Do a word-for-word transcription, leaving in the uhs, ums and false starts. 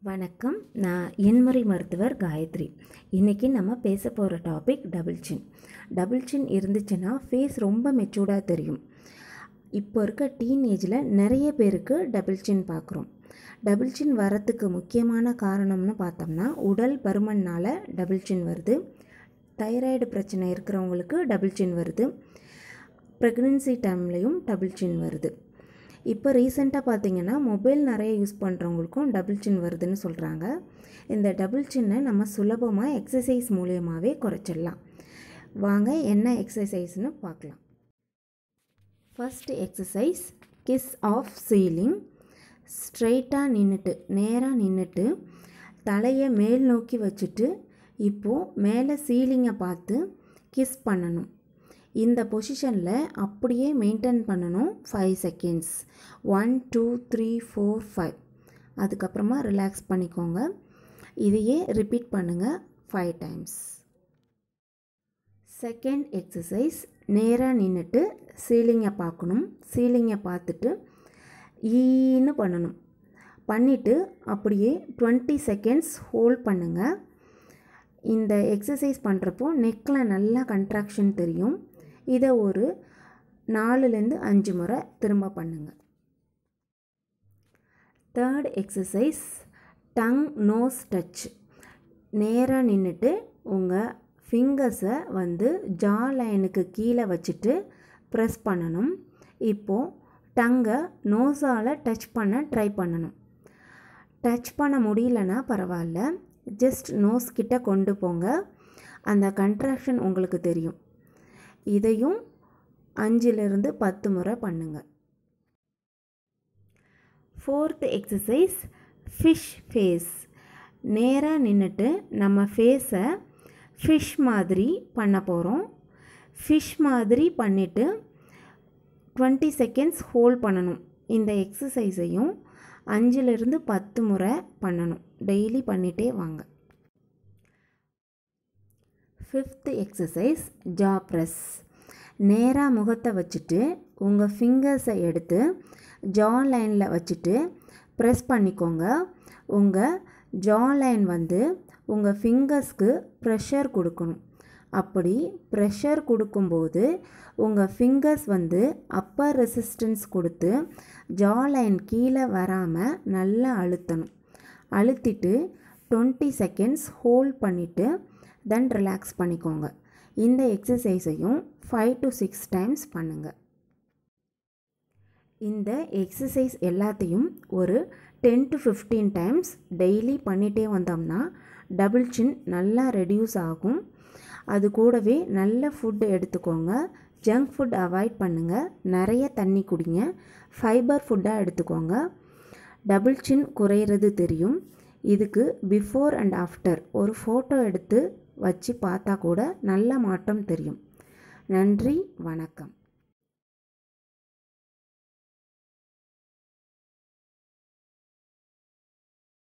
வணக்கம். நான் எண்முறை மருத்துவர் காயத்ரி. இன்றைக்கி நம்ம பேச போகிற topic double chin. Double chin இருந்துச்சுன்னா ஃபேஸ் ரொம்ப மெச்சூர்டாக தெரியும். இப்போ இருக்க டீனேஜில் நிறைய பேருக்கு டபுள் சின் பார்க்குறோம். டபுள் சின் வரத்துக்கு முக்கியமான காரணம்னு பார்த்தோம்னா உடல் பருமனால் டபுள் சின் வருது, தைராய்டு பிரச்சனை இருக்கிறவங்களுக்கு டபுள் சின் வருது, ப்ரெக்னென்சி டைம்லேயும் டபுள் சின் வருது. இப்போ ரீசெண்டாக பார்த்திங்கன்னா மொபைல் நிறைய யூஸ் பண்ணுறவங்களுக்கும் டபுள் சின் வருதுன்னு சொல்கிறாங்க. இந்த டபுள் சின்னை நம்ம சுலபமாக எக்ஸசைஸ் மூலியமாகவே குறைச்சிடலாம். வாங்க என்ன எக்ஸசைஸ்னு பார்க்கலாம். First exercise kiss of ceiling. ஸ்ட்ரெயிட்டாக நின்றுட்டு நேராக நின்றுட்டு தலையை மேல் நோக்கி வச்சுட்டு இப்போது மேலே சீலிங்கை பார்த்து கிஸ் பண்ணணும். இந்த பொசிஷனில் அப்படியே மெயின்டைன் பண்ணணும் five seconds. One two three four five. அதுக்கப்புறமா ரிலாக்ஸ் பண்ணிக்கோங்க. இதையே ரிப்பீட் பண்ணுங்கள் ஃபைவ் டைம்ஸ். செகண்ட் எக்ஸசைஸ் நேராக நின்றுட்டு சீலிங்கை பார்க்கணும். சீலிங்கை பார்த்துட்டு ஈன்னு பண்ணணும். பண்ணிவிட்டு அப்படியே டுவெண்ட்டி செகண்ட்ஸ் ஹோல்ட் பண்ணுங்கள். இந்த எக்ஸசைஸ் பண்ணுறப்போ நெக்கில் நல்லா கன்ட்ராக்ஷன் தெரியும். இதை ஒரு நாலுலேருந்து அஞ்சு முறை திரும்ப பண்ணுங்கள். Third exercise tongue nose touch. நேராக நின்றுட்டு உங்கள் ஃபிங்கர்ஸை வந்து ஜா லைனுக்கு கீழே வச்சுட்டு ப்ரெஸ் பண்ணணும். இப்போது டங்கை நோஸால் டச் பண்ண ட்ரை பண்ணணும். டச் பண்ண முடியலன்னா பரவாயில்ல, ஜஸ்ட் நோஸ் கிட்ட கொண்டு போங்க. அந்த கன்ட்ராக்ஷன் உங்களுக்கு தெரியும். இதையும் அஞ்சிலிருந்து பத்து முறை பண்ணுங்கள். Fourth exercise fish face. நேராக நின்றுட்டு நம்ம ஃபேஸை ஃபிஷ் மாதிரி பண்ண போகிறோம். ஃபிஷ் மாதிரி பண்ணிவிட்டு டுவெண்ட்டி செகண்ட்ஸ் ஹோல்ட் பண்ணணும். இந்த எக்ஸசைஸையும் அஞ்சிலிருந்து பத்து முறை பண்ணணும். டெய்லி பண்ணிகிட்டே வாங்க. Fifth exercise jaw press. நேராக முகத்தை வச்சுட்டு உங்கள் ஃபிங்கர்ஸை எடுத்து ஜா லைனில் வச்சுட்டு ப்ரெஸ் பண்ணிக்கோங்க. உங்கள் ஜா லைன் வந்து உங்கள் ஃபிங்கர்ஸ்க்கு ப்ரெஷர் கொடுக்கணும். அப்படி ப்ரெஷர் கொடுக்கும்போது உங்கள் ஃபிங்கர்ஸ் வந்து அப்பர் ரெசிஸ்டன்ஸ் கொடுத்து ஜா லைன் கீழே வராமல் நல்லா அழுத்தணும். அழுத்திட்டு டுவெண்ட்டி செகண்ட்ஸ் ஹோல்ட் பண்ணிவிட்டு தென் ரிலாக்ஸ் பண்ணிக்கோங்க. இந்த எக்ஸசைஸையும் ஃபைவ் டு சிக்ஸ் டைம்ஸ் பண்ணுங்கள். இந்த எக்ஸசைஸ் எல்லாத்தையும் ஒரு ten to fifteen times daily பண்ணிகிட்டே வந்தோம்னா டபுள் சின் நல்லா ரெடியூஸ் ஆகும். அது கூடவே நல்ல ஃபுட்டு எடுத்துக்கோங்க. ஜங்க் ஃபுட் அவாய்ட் பண்ணுங்கள். நிறைய தண்ணி குடிங்க. ஃபைபர் ஃபுட்டாக எடுத்துக்கோங்க. டபுள் சின் குறையிறது தெரியும். இதுக்கு பிஃபோர் அண்ட் ஆஃப்டர் ஒரு ஃபோட்டோ எடுத்து வச்சு பார்த்தா கூட நல்ல மாற்றம் தெரியும். நன்றி, வணக்கம்.